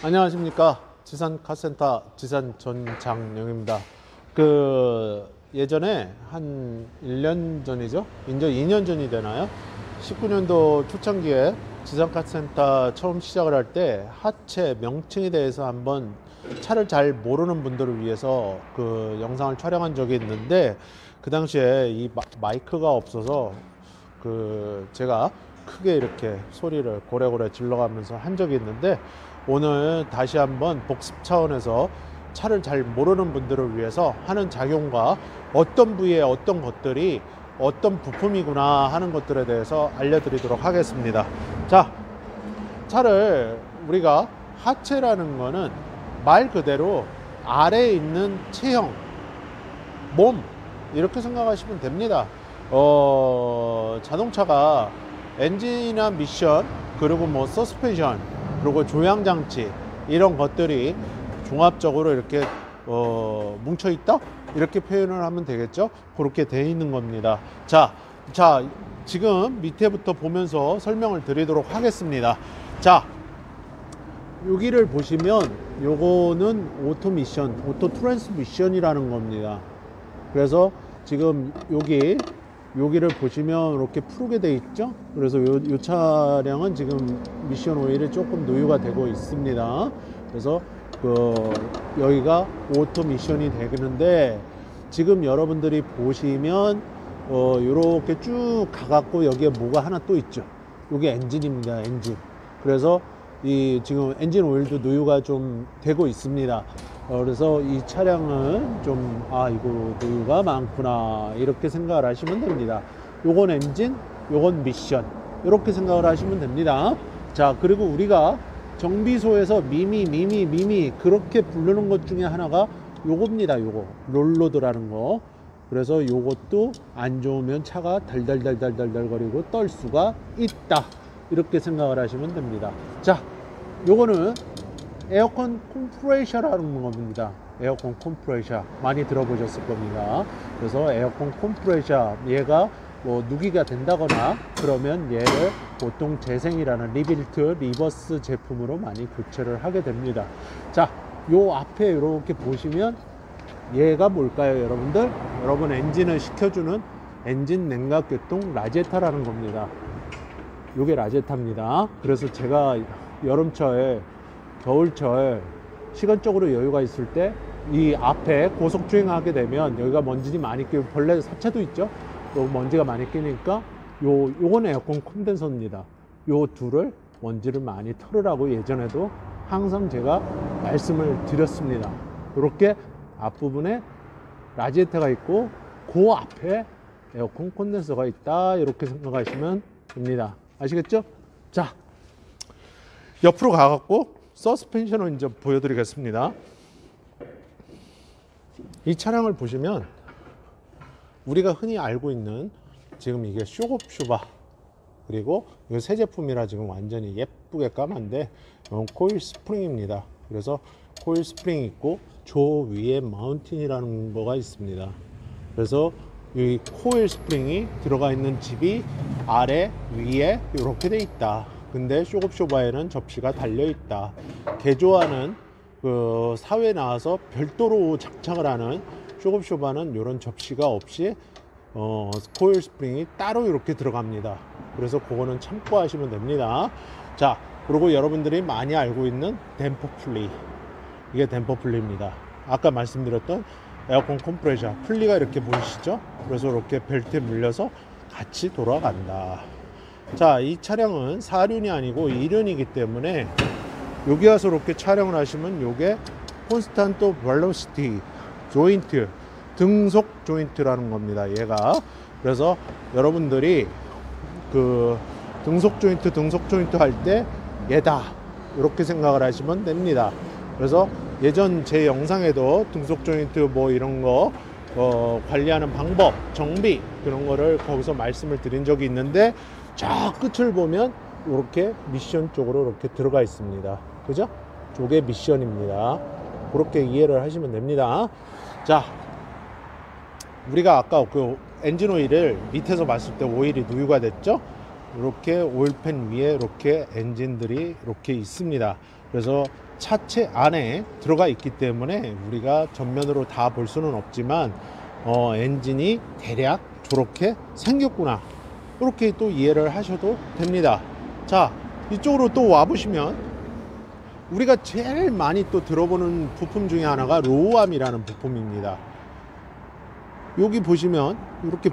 안녕하십니까. 지산 카센터 지산 전장영입니다. 예전에 한 1년 전이죠. 이제 2년 전이 되나요? 19년도 초창기에 지산 카센터 처음 시작을 할 때 하체 명칭에 대해서 한번 차를 잘 모르는 분들을 위해서 그 영상을 촬영한 적이 있는데, 그 당시에 이 마이크가 없어서 제가 크게 이렇게 소리를 고래고래 질러가면서 한 적이 있는데, 오늘 다시 한번 복습 차원에서 차를 잘 모르는 분들을 위해서 하는 작용과 어떤 부위에 어떤 것들이 어떤 부품이구나 하는 것들에 대해서 알려드리도록 하겠습니다. 자, 차를 우리가 하체라는 거는 말 그대로 아래에 있는 체형, 몸, 이렇게 생각하시면 됩니다. 자동차가 엔진이나 미션, 그리고 뭐 서스펜션, 그리고 조향장치, 이런 것들이 종합적으로 이렇게 뭉쳐 있다, 이렇게 표현을 하면 되겠죠. 그렇게 돼 있는 겁니다. 자, 지금 밑에부터 보면서 설명을 드리도록 하겠습니다. 자, 여기를 보시면 요거는 오토 미션, 오토 트랜스미션이라는 겁니다. 그래서 지금 여기를 보시면 이렇게 푸르게 돼 있죠. 그래서 요 차량은 지금 미션 오일이 조금 누유가 되고 있습니다. 그래서 여기가 오토 미션이 되는데, 지금 여러분들이 보시면 요렇게 쭉 가갖고 여기에 뭐가 하나 또 있죠. 요게 엔진입니다. 엔진. 그래서 지금 엔진 오일도 누유가 좀 되고 있습니다. 그래서 이 차량은 좀 이거 누유가 많구나, 이렇게 생각을 하시면 됩니다. 요건 엔진, 요건 미션, 이렇게 생각을 하시면 됩니다. 자, 그리고 우리가 정비소에서 미미 그렇게 부르는 것 중에 하나가 요겁니다. 요거 롤로드라는 거. 그래서 요것도 안 좋으면 차가 달달달달달달 거리고 떨 수가 있다, 이렇게 생각을 하시면 됩니다. 자, 요거는 에어컨 컴프레셔라는 겁니다. 에어컨 컴프레셔 많이 들어보셨을 겁니다. 그래서 에어컨 컴프레셔, 얘가 뭐 누기가 된다거나 그러면 얘를 보통 재생이라는 리빌트, 리버스 제품으로 많이 교체를 하게 됩니다. 자, 요 앞에 이렇게 보시면 얘가 뭘까요, 여러분들? 여러분, 엔진을 식혀주는 엔진 냉각계통 라제타라는 겁니다. 요게 라제타입니다. 그래서 제가 여름철, 겨울철 시간적으로 여유가 있을 때 이 앞에 고속 주행하게 되면 여기가 먼지가 많이 끼고, 벌레 사체도 있죠. 또 먼지가 많이 끼니까 요건 에어컨 콘덴서입니다. 요 둘을 먼지를 많이 털으라고 예전에도 항상 제가 말씀을 드렸습니다. 이렇게 앞부분에 라지에터가 있고 그 앞에 에어컨 콘덴서가 있다, 이렇게 생각하시면 됩니다. 아시겠죠? 자, 옆으로 가갖고 서스펜션을 이제 보여드리겠습니다. 이 차량을 보시면 우리가 흔히 알고 있는, 지금 이게 쇼겁 슈바, 그리고 이거 새 제품이라 지금 완전히 예쁘게 까만데, 이건 코일 스프링입니다. 그래서 코일 스프링이 있고 저 위에 마운틴이라는 거가 있습니다. 그래서 이 코일 스프링이 들어가 있는 집이 아래 위에 이렇게 돼 있다. 근데 쇼겁 슈바에는 접시가 달려 있다. 개조하는 사회에 나와서 별도로 장착을 하는 쇼겁 슈바는 이런 접시가 없이 코일 스프링이 따로 이렇게 들어갑니다. 그래서 그거는 참고하시면 됩니다. 자, 그리고 여러분들이 많이 알고 있는 댐퍼 풀리, 이게 댐퍼 풀리입니다. 아까 말씀드렸던 에어컨 컴프레셔 풀리가 이렇게 보이시죠? 그래서 이렇게 벨트에 물려서 같이 돌아간다. 자, 이 차량은 4륜이 아니고 2륜이기 때문에 여기 와서 이렇게 촬영을 하시면 요게 콘스탄토 벨로시티 조인트, 등속 조인트라는 겁니다, 얘가. 그래서 여러분들이 등속 조인트 할 때 얘다, 이렇게 생각을 하시면 됩니다. 그래서 예전 제 영상에도 등속 조인트 뭐 이런 거 관리하는 방법, 정비, 그런 거를 거기서 말씀을 드린 적이 있는데, 저 끝을 보면 이렇게 미션 쪽으로 이렇게 들어가 있습니다. 그죠? 저게 미션입니다. 그렇게 이해를 하시면 됩니다. 자, 우리가 아까 엔진 오일을 밑에서 봤을 때 오일이 누유가 됐죠? 이렇게 오일팬 위에 이렇게 엔진들이 이렇게 있습니다. 그래서 차체 안에 들어가 있기 때문에 우리가 전면으로 다 볼 수는 없지만 엔진이 대략 저렇게 생겼구나, 이렇게 또 이해를 하셔도 됩니다. 자, 이쪽으로 또 와보시면 우리가 제일 많이 또 들어보는 부품 중에 하나가 로우암이라는 부품입니다. 여기 보시면 이렇게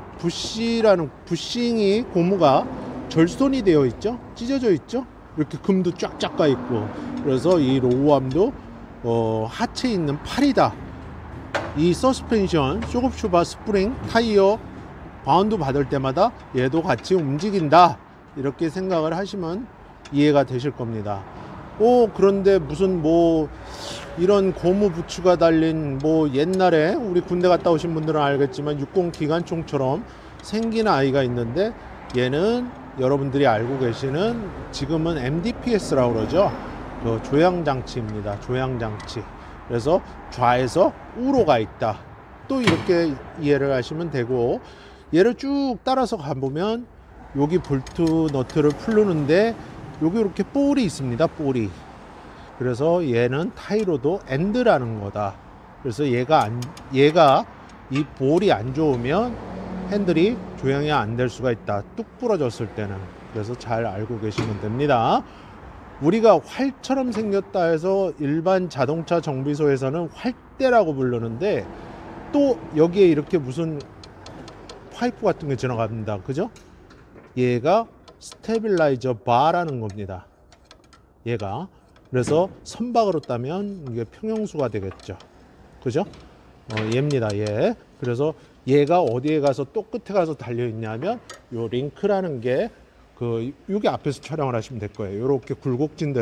부싱이 고무가 절손이 되어 있죠, 찢어져 있죠, 이렇게 금도 쫙쫙 가 있고. 그래서 이 로우암도 하체에 있는 팔이다. 이 서스펜션, 쇼크슈바, 스프링, 타이어 바운드 받을 때마다 얘도 같이 움직인다, 이렇게 생각을 하시면 이해가 되실 겁니다. 그런데 무슨 뭐 이런 고무 부츠가 달린 뭐 옛날에 우리 군대 갔다 오신 분들은 알겠지만 60 기관총처럼 생긴 아이가 있는데, 얘는 여러분들이 알고 계시는 지금은 MDPS라고 그러죠. 조향장치입니다. 조향장치. 그래서 좌에서 우로 가 있다, 또 이렇게 이해를 하시면 되고, 얘를 쭉 따라서 가보면 여기 볼트 너트를 풀르는데 여기 이렇게 볼이 있습니다. 볼이. 그래서 얘는 타이로도 엔드라는 거다. 그래서 얘가 이 볼이 안 좋으면 핸들이 조향이 안 될 수가 있다, 뚝 부러졌을 때는. 그래서 잘 알고 계시면 됩니다. 우리가 활처럼 생겼다 해서 일반 자동차 정비소에서는 활대라고 부르는데, 또 여기에 이렇게 무슨 파이프 같은 게 지나갑니다. 그죠? 얘가 스테빌라이저 바라는 겁니다. 얘가. 그래서 선박으로 따면 이게 평형수가 되겠죠. 그죠? 얘입니다. 얘. 그래서 얘가 어디에 가서 또 끝에 가서 달려 있냐면 요 링크라는 게 여기 앞에서 촬영을 하시면 될 거예요. 요렇게 굴곡진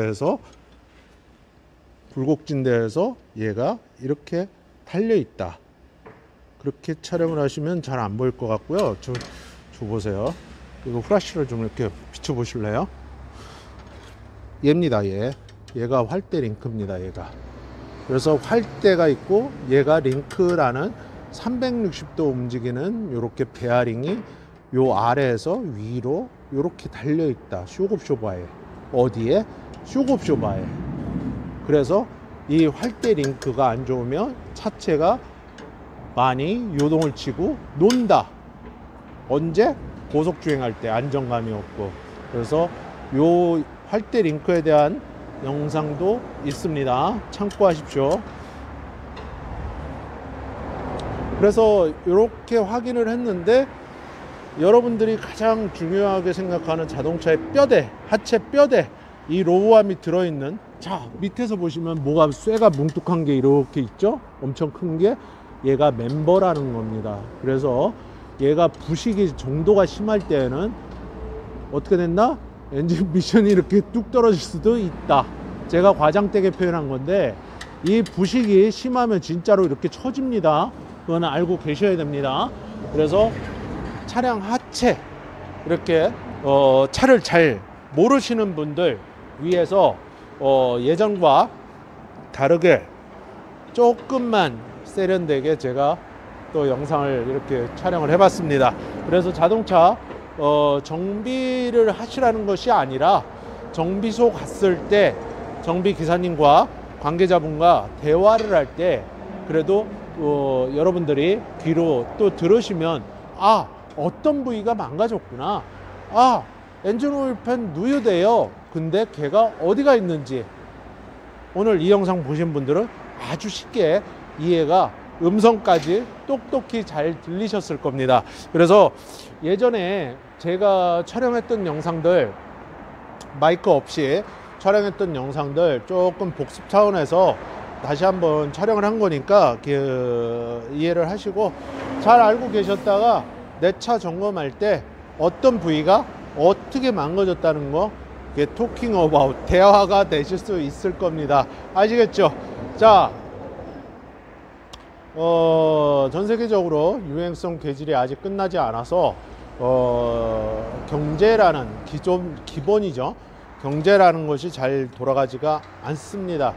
데에서 얘가 이렇게 달려 있다. 그렇게 촬영을 하시면 잘 안 보일 것 같고요. 저 보세요. 이거 후라시를 좀 이렇게 비춰 보실래요? 얘입니다. 얘가 활대 링크입니다. 얘가. 그래서 활대가 있고 얘가 링크라는 360도 움직이는 요렇게 베어링이 요 아래에서 위로 요렇게 달려 있다. 쇼급쇼바에. 어디에? 쇼급쇼바에. 그래서 이 활대 링크가 안 좋으면 차체가 많이 요동을 치고 논다. 언제? 고속 주행할 때 안정감이 없고. 그래서 요 활대 링크에 대한 영상도 있습니다. 참고하십시오. 그래서 이렇게 확인을 했는데, 여러분들이 가장 중요하게 생각하는 자동차의 뼈대, 하체 뼈대, 이 로우암이 들어있는, 자 밑에서 보시면 뭐가 쇠가 뭉툭한 게 이렇게 있죠. 엄청 큰 게 얘가 멤버라는 겁니다. 그래서 얘가 부식이 정도가 심할 때에는 어떻게 된다? 엔진 미션이 이렇게 뚝 떨어질 수도 있다. 제가 과장되게 표현한 건데, 이 부식이 심하면 진짜로 이렇게 처집니다. 그거는 알고 계셔야 됩니다. 그래서 차량 하체, 이렇게 차를 잘 모르시는 분들 위해서 예전과 다르게 조금만 세련되게 제가 또 영상을 이렇게 촬영을 해봤습니다. 그래서 자동차 정비를 하시라는 것이 아니라, 정비소 갔을 때 정비 기사님과 관계자분과 대화를 할 때 그래도 여러분들이 귀로 또 들으시면, 어떤 부위가 망가졌구나, 엔진 오일팬 누유돼요, 근데 걔가 어디가 있는지 오늘 이 영상 보신 분들은 아주 쉽게 이해가, 음성까지 똑똑히 잘 들리셨을 겁니다. 그래서 예전에 제가 촬영했던 영상들, 마이크 없이 촬영했던 영상들 조금 복습 차원에서 다시 한번 촬영을 한 거니까 이해를 하시고, 잘 알고 계셨다가 내 차 점검할 때 어떤 부위가 어떻게 망가졌다는 거, 토킹 어바웃, 대화가 되실 수 있을 겁니다. 아시겠죠? 자, 전 세계적으로 유행성 괴질이 아직 끝나지 않아서 경제라는 기본이죠. 경제라는 것이 잘 돌아가지가 않습니다.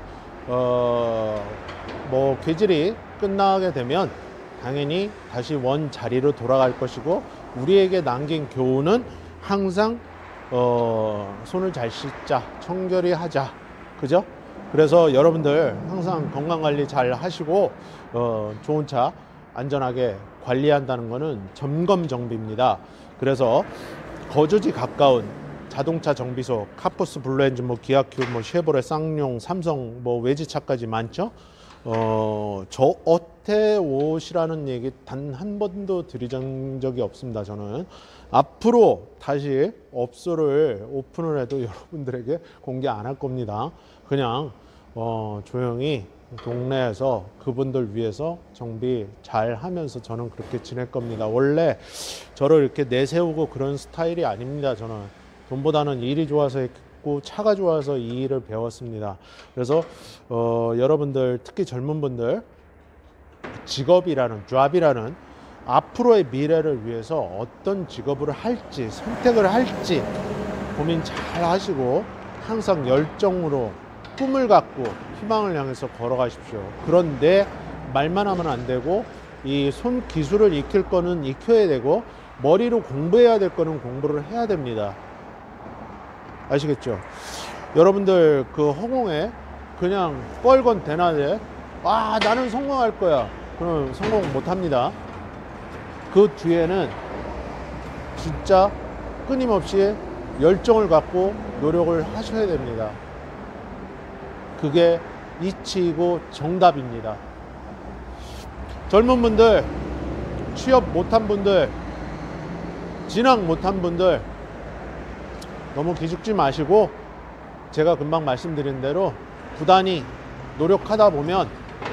뭐 괴질이 끝나게 되면 당연히 다시 원 자리로 돌아갈 것이고, 우리에게 남긴 교훈은 항상 손을 잘 씻자, 청결히 하자, 그죠? 그래서 여러분들 항상 건강관리 잘 하시고 좋은 차 안전하게 관리한다는 것은 점검 정비입니다. 그래서 거주지 가까운 자동차 정비소, 카푸스, 블루엔진, 뭐 기아큐, 뭐 쉐보레, 쌍용, 삼성, 뭐 외제차까지 많죠. 저 어때 오시라는 얘기 단 한 번도 드린 적이 없습니다. 저는 앞으로 다시 업소를 오픈을 해도 여러분들에게 공개 안 할 겁니다. 그냥 조용히 동네에서 그분들 위해서 정비 잘 하면서 저는 그렇게 지낼 겁니다. 원래 저를 이렇게 내세우고 그런 스타일이 아닙니다. 저는 돈보다는 일이 좋아서 했고 차가 좋아서 이 일을 배웠습니다. 그래서 여러분들 특히 젊은 분들 직업이라는 잡이라는 앞으로의 미래를 위해서 어떤 직업을 할지 선택을 할지 고민 잘 하시고 항상 열정으로 꿈을 갖고 희망을 향해서 걸어가십시오. 그런데 말만 하면 안 되고 이 손 기술을 익힐 거는 익혀야 되고 머리로 공부해야 될 거는 공부를 해야 됩니다. 아시겠죠? 여러분들 그 허공에 그냥 뻘건 대낮에 나는 성공할 거야. 그럼 성공 못 합니다. 그 뒤에는 진짜 끊임없이 열정을 갖고 노력을 하셔야 됩니다. 그게 이치이고 정답입니다. 젊은 분들, 취업 못한 분들, 진학 못한 분들 너무 기죽지 마시고 제가 금방 말씀드린 대로 부단히 노력하다 보면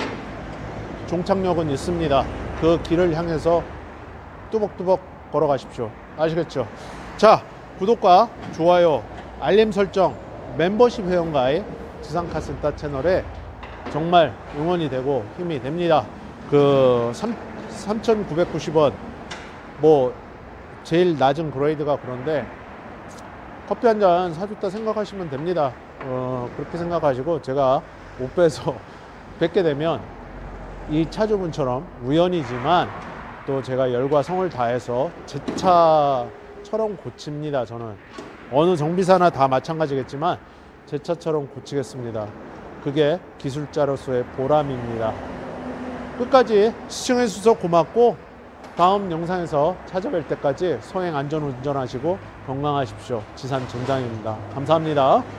종착역은 있습니다. 그 길을 향해서 뚜벅뚜벅 걸어가십시오. 아시겠죠? 자, 구독과 좋아요, 알림 설정, 멤버십 회원가입 지상카센터 채널에 정말 응원이 되고 힘이 됩니다. 그 3,990원 뭐 제일 낮은 그레이드가 그런데 커피 한 잔 사줬다 생각하시면 됩니다. 그렇게 생각하시고 제가 옷배서 뵙게 되면 이 차주분처럼 우연이지만 또 제가 열과 성을 다해서 제 차처럼 고칩니다. 저는 어느 정비사나 다 마찬가지겠지만 제 차처럼 고치겠습니다. 그게 기술자로서의 보람입니다. 끝까지 시청해 주셔서 고맙고 다음 영상에서 찾아뵐 때까지 소행 안전 운전하시고 건강하십시오. 지산 전장입니다. 감사합니다.